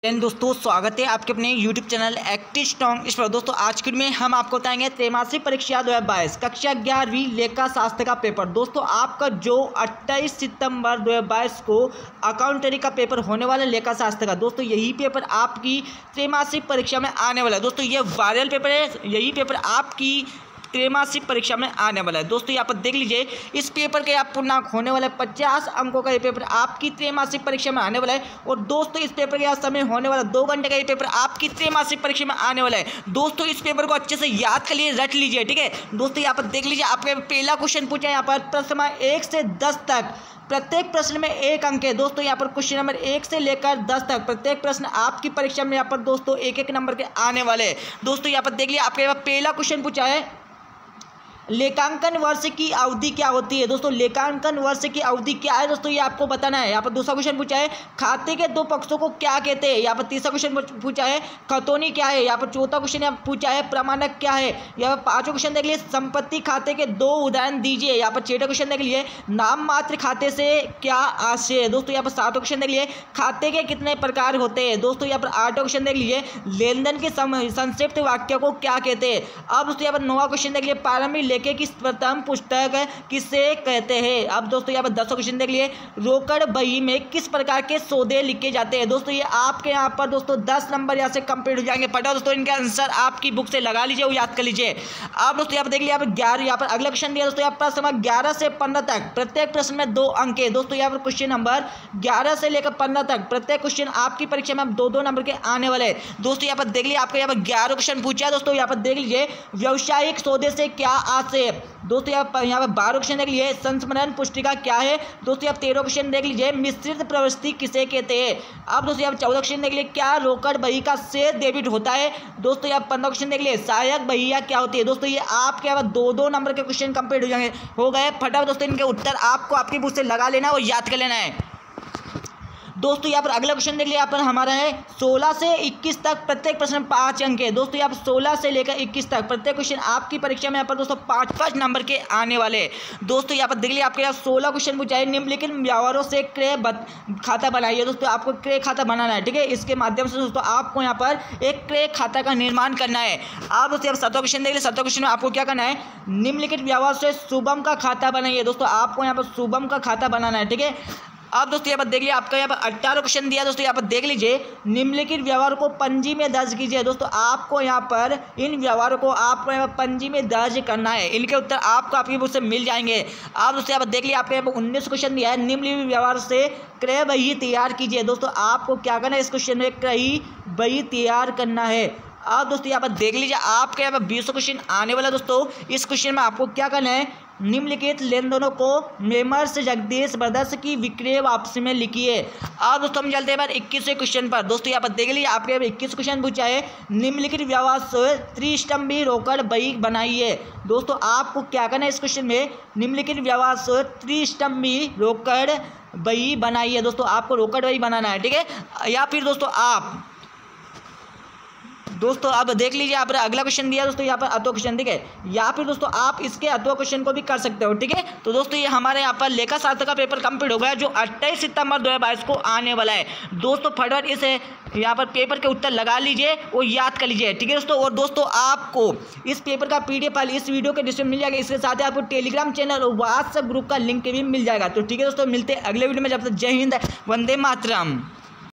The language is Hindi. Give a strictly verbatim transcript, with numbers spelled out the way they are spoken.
दोस्तों स्वागत है आपके अपने YouTube चैनल एक्टिव स्ट्रॉन्ग इस पर। दोस्तों आज के में हम आपको बताएंगे त्रैमासिक परीक्षा दो हज़ार बाईस कक्षा ग्यारहवीं लेखा शास्त्र का पेपर। दोस्तों आपका जो अट्ठाईस सितंबर दो हज़ार बाईस को अकाउंटेंट का पेपर होने वाला है लेखा शास्त्र का, दोस्तों यही पेपर आपकी त्रैमासिक परीक्षा में आने वाला है। दोस्तों ये वायरल पेपर है, यही पेपर आपकी त्रैमासिक परीक्षा में आने वाला है। दोस्तों यहाँ पर देख लीजिए, इस पेपर के आप पूर्णांक होने वाला है पचास अंकों का ये पेपर आपकी त्रैमासिक परीक्षा में आने वाला है। और दोस्तों इस पेपर के समय होने वाला दो घंटे का ये पेपर आपकी त्रैमासिक परीक्षा में आने वाला है। दोस्तों इस पेपर को अच्छे से याद कर लिए, रट लीजिए, ठीक है। दोस्तों यहाँ पर देख लीजिए, आपका पहला क्वेश्चन पूछा है यहाँ पर प्रश्न एक से दस तक, प्रत्येक प्रश्न में एक अंक है। दोस्तों यहाँ पर क्वेश्चन नंबर एक से लेकर दस तक प्रत्येक प्रश्न आपकी परीक्षा में यहाँ पर दोस्तों एक एक नंबर के आने वाले हैं। दोस्तों यहाँ पर देख लिया, आपके पहला क्वेश्चन पूछा है लेखांकन वर्ष की अवधि क्या होती है। दोस्तों लेखांकन वर्ष की अवधि क्या है, दोस्तों ये आपको बताना है। यहाँ पर दूसरा क्वेश्चन पूछा है खाते के दो पक्षों को क्या कहते हैं। यहाँ पर तीसरा क्वेश्चन पूछा है खतौनी क्या है। यहाँ पर चौथा क्वेश्चन यहाँ पूछा है प्रमाणक क्या है। यहाँ पर पांचवा क्वेश्चन देख लिए संपत्ति खाते के दो उदाहरण दीजिए। यहाँ पर छठा क्वेश्चन देख लिए नाम मात्र खाते से क्या आशय है। दोस्तों यहाँ पर सातवां क्वेश्चन देख लिए खाते के कितने प्रकार होते हैं। दोस्तों यहाँ पर आठवां क्वेश्चन देख लिए लेन देन के संक्षिप्त वाक्य को क्या कहते हैं। अब दोस्तों यहाँ पर नौवां क्वेश्चन देख लिए प्रारंभिक लेखे की प्रथम पुस्तक किसे कहते हैं। अब दोस्तों यहाँ पर दसवां क्वेश्चन देख लिए रोकड़ बही में किस प्रकार के सौदे लिखे जाते हैं। दोस्तों ये आपके यहाँ पर दोस्तों दस नंबर यहाँ से कंप्लीट हो जाएंगे। पढ़ो दोस्तों, इनका आंसर आपकी बुक से लगा लीजिए और याद कर लीजिए। अब दोस्तों यहाँ पर देख लिया, यहाँ पर ग्यारह यहाँ पर अगला क्वेश्चन दिया दोस्तों यहाँ पर प्रश्न ग्यारह से पंद्रह तक प्रत्येक प्रश्न में दो अंक है। दोस्तों यहाँ पर क्वेश्चन नंबर ग्यारह से लेकर पंद्रह तक प्रत्येक क्वेश्चन आपकी परीक्षा में दो दो नंबर के आने वाले हैं। दोस्तों यहाँ पर देख लिया, आपको यहाँ पर ग्यारह क्वेश्चन पूछा है। दोस्तों यहाँ पर देख लीजिए व्यावसायिक सौदे से क्या आशय है। दोस्तों यहाँ पर यहाँ पर बारह क्वेश्चन देख लीजिए संस्मरण पुस्तिका क्या है। दोस्तों यहाँ तेरह क्वेश्चन देख लीजिए मिश्रित प्रवृत्ति किसे कहते हैं। अब दोस्तों यहाँ चौदह क्वेश्चन देख लीजिए क्या रोकड़ बही का शेष डेबिट होता है। दोस्तों यहाँ पंद्रह क्वेश्चन देख लीजिए सहायक बहिया क्या होती है। दोस्तों ये आपके यहाँ दो दो नंबर के क्वेश्चन कंप्लीट हो जाएंगे हो गए फटाफट। दोस्तों इनके उत्तर आपको आपकी बुक से लगा लेना और याद कर लेना है। दोस्तों यहाँ पर अगला क्वेश्चन देख लिया, यहाँ पर हमारा है सोलह से इक्कीस तक प्रत्येक प्रश्न में पाँच अंक है। दोस्तों यहाँ पर सोलह से लेकर इक्कीस तक प्रत्येक क्वेश्चन आपकी परीक्षा में यहाँ पर दोस्तों पाँच पाँच नंबर के आने वाले हैं। दोस्तों यहाँ पर देख लिया, आपके यहाँ सोलह क्वेश्चन पूछा है निम्नलिखित व्यवहारों से क्रय खाता बनाइए। दोस्तों आपको क्रय खाता बनाना है, ठीक है। इसके माध्यम से दोस्तों आपको यहाँ पर एक क्रय खाता का निर्माण करना है। आप दोस्तों यहाँ सत्रह क्वेश्चन देख लिया, सत्रह क्वेश्चन में आपको क्या करना है निम्नलिखित व्यवहार से शुभम का खाता बनाइए। दोस्तों आपको यहाँ पर शुभम का खाता बनाना है, ठीक है। अब दोस्तों यहाँ पर देख लिया, आपका यहाँ पर अट्ठारह क्वेश्चन दिया। दोस्तों यहाँ पर देख लीजिए निम्नलिखित व्यवहार को पंजी में दर्ज कीजिए। दोस्तों आपको यहाँ पर इन व्यवहारों को आपको यहाँ पर पंजी में दर्ज करना है। इनके उत्तर आपको आपकी बुक से मिल जाएंगे। आप दोस्तों यहाँ पर देख लिया, आपके यहाँ पर उन्नीस क्वेश्चन दिया है निम्नलिखित व्यवहार से क्रय बही तैयार कीजिए। दोस्तों आपको क्या करना है इस क्वेश्चन में क्रय बही तैयार करना है। अब दोस्तों यहाँ पर देख लीजिए, आपके यहाँ पर बीस क्वेश्चन आने वाला। दोस्तों इस क्वेश्चन में आपको क्या करना है निम्नलिखित लेन देनों को मेमर्स जगदीश ब्रदर्स की विक्रय वापसी में लिखिए। अब दोस्तों हम चलते हैं बार इक्कीसवें क्वेश्चन पर। दोस्तों यहाँ पर देख लीजिए, आपके यहाँ इक्कीस क्वेश्चन पूछा है निम्नलिखित व्यवहार से त्रिस्तंभी रोकड़ बही बनाइए। दोस्तों आपको क्या करना है इस क्वेश्चन में निम्नलिखित व्यवहार से त्रिस्तंभी रोकड़ बही बनाइए। दोस्तों आपको रोकड़ बही बनाना है, ठीक है। या फिर दोस्तों आप दोस्तों अब देख लीजिए, यहाँ पर अगला क्वेश्चन दिया दोस्तों यहाँ पर अथवा क्वेश्चन, ठीक है। या फिर दोस्तों आप इसके अथवा क्वेश्चन को भी कर सकते हो, ठीक है। तो दोस्तों ये हमारे यहाँ पर लेखा शास्त्र का पेपर कंप्लीट हो गया जो अट्ठाईस सितंबर दो हज़ार बाईस को आने वाला है। दोस्तों फटाफट इस यहाँ पर पेपर के उत्तर लगा लीजिए और याद कर लीजिए, ठीक है दोस्तों। और दोस्तों आपको इस पेपर का पीडीएफ फाइल इस वीडियो के डिस्क्रिप्शन मिल जाएगा। इसके साथ ही आपको टेलीग्राम चैनल और व्हाट्सएप ग्रुप का लिंक भी मिल जाएगा। तो ठीक है दोस्तों, मिलते हैं अगले वीडियो में। जब तक जय हिंद, वंदे मातरम।